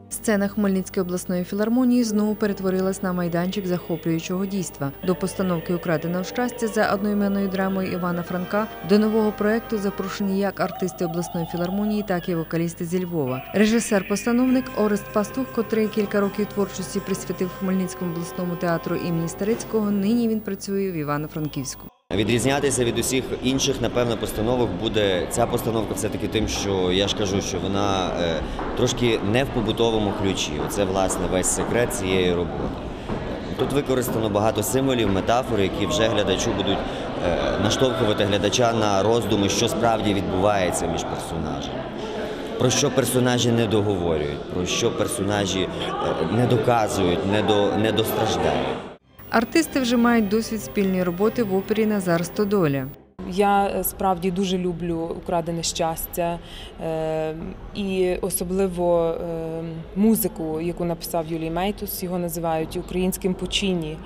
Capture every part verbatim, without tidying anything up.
Сцена Хмельницької обласної філармонії знову перетворилась на майданчик захоплюючого дійства. До постановки «Украдене щастя» за одноіменною драмою Івана Франка до нового проєкту запрошені як артисти обласної філармонії, так і вокалісти зі Львова. Режисер-постановник Орест Пастух, котрий кілька років творчості присвятив Хмельницькому обласному театру імені Старицького, нині він працює в Івано-Франківську. Відрізнятися від усіх інших, напевно, постановок буде ця постановка все-таки тим, що я ж кажу, що вона е, трошки не в побутовому ключі. Оце, власне, весь секрет цієї роботи. Тут використано багато символів, метафор, які вже глядачу будуть е, наштовхувати глядача на роздуми, що справді відбувається між персонажами. Про що персонажі не договорюють, про що персонажі е, не доказують, не, до, не достраждають. Артисти вже мають досвід спільної роботи в опері «Назар Стодоля». Я справді дуже люблю «Украдене щастя» і особливо музику, яку написав Юлій Мейтус, його називають «Українським Пучіні».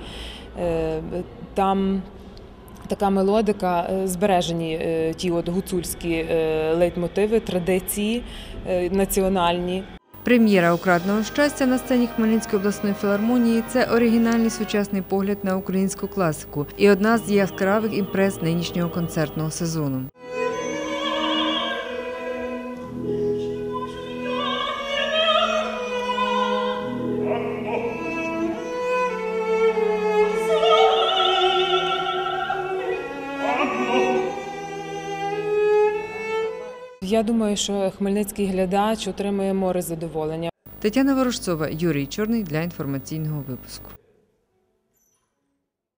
Там така мелодика, збережені ті от гуцульські лейтмотиви, традиції національні. Прем'єра «Украденого щастя» на сцені Хмельницької обласної філармонії – це оригінальний сучасний погляд на українську класику і одна з яскравих імпрез нинішнього концертного сезону. Я думаю, що хмельницький глядач отримує море задоволення. Тетяна Ворожцова, Юрій Чорний для інформаційного випуску.